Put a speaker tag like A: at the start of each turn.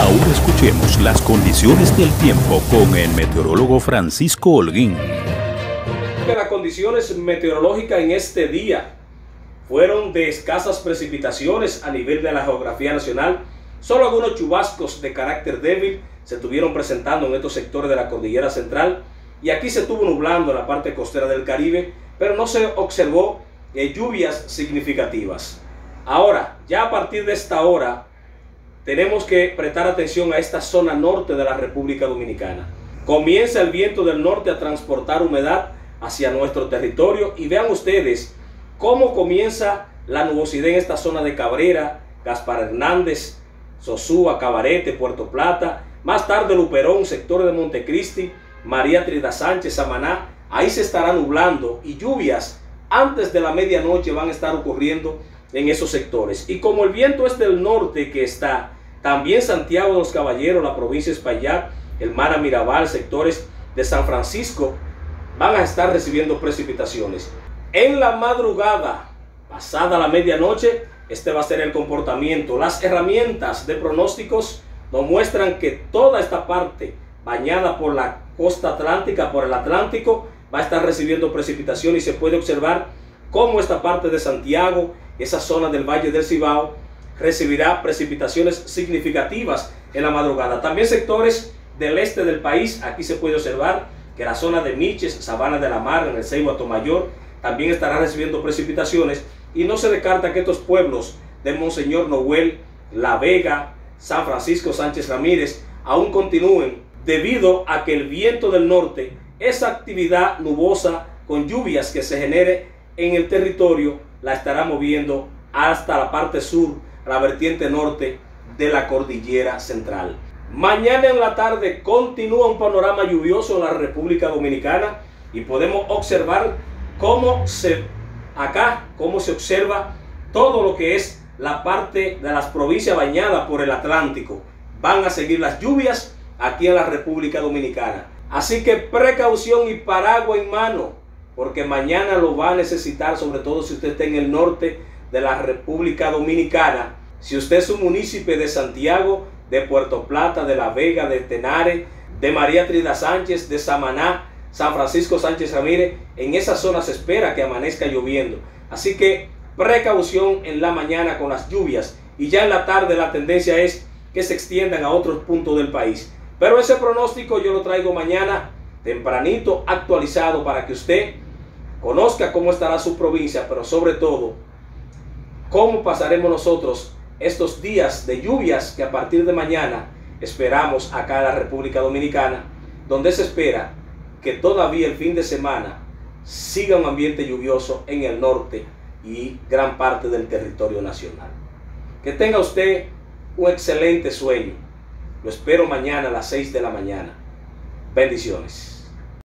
A: Ahora escuchemos las condiciones del tiempo con el meteorólogo Francisco Holguín.
B: Las condiciones meteorológicas en este día fueron de escasas precipitaciones a nivel de la geografía nacional. Solo algunos chubascos de carácter débil se estuvieron presentando en estos sectores de la cordillera central, y aquí se estuvo nublando en la parte costera del Caribe, pero no se observó lluvias significativas. Ahora, ya a partir de esta hora, tenemos que prestar atención a esta zona norte de la República Dominicana. Comienza el viento del norte a transportar humedad hacia nuestro territorio, y vean ustedes cómo comienza la nubosidad en esta zona de Cabrera, Gaspar Hernández, Sosúa, Cabarete, Puerto Plata, más tarde Luperón, sectores de Montecristi, María Trinidad Sánchez, Samaná. Ahí se estará nublando y lluvias antes de la medianoche van a estar ocurriendo en esos sectores. Y como el viento es del norte que está, también Santiago de los Caballeros, la provincia de Espaillat, el Mara Mirabal, sectores de San Francisco, van a estar recibiendo precipitaciones. En la madrugada, pasada la medianoche, este va a ser el comportamiento. Las herramientas de pronósticos nos muestran que toda esta parte bañada por la costa atlántica, por el Atlántico, va a estar recibiendo precipitación, y se puede observar cómo esta parte de Santiago, esa zona del Valle del Cibao, recibirá precipitaciones significativas en la madrugada. También sectores del este del país, aquí se puede observar que la zona de Miches, Sabana de la Mar, en el Ceibo Atomayor, también estará recibiendo precipitaciones, y no se descarta que estos pueblos de Monseñor Noel, La Vega, San Francisco Sánchez Ramírez aún continúen, debido a que el viento del norte, esa actividad nubosa con lluvias que se genere en el territorio, la estará moviendo hasta la parte sur, la vertiente norte de la cordillera central. Mañana en la tarde continúa un panorama lluvioso en la República Dominicana, y podemos observar cómo se observa todo lo que es la parte de las provincias bañadas por el Atlántico. Van a seguir las lluvias aquí en la República Dominicana. Así que precaución y paraguas en mano, porque mañana lo va a necesitar, sobre todo si usted está en el norte de la República Dominicana. Si usted es un municipio de Santiago, de Puerto Plata, de La Vega, de Tenares, de María Trinidad Sánchez, de Samaná, San Francisco Sánchez Ramírez, en esa zona se espera que amanezca lloviendo. Así que precaución en la mañana con las lluvias, y ya en la tarde la tendencia es que se extiendan a otros puntos del país. Pero ese pronóstico yo lo traigo mañana tempranito, actualizado, para que usted conozca cómo estará su provincia, pero sobre todo cómo pasaremos nosotros estos días de lluvias que a partir de mañana esperamos acá en la República Dominicana, donde se espera que todavía el fin de semana siga un ambiente lluvioso en el norte y gran parte del territorio nacional. Que tenga usted un excelente sueño. Lo espero mañana a las 6 de la mañana. Bendiciones.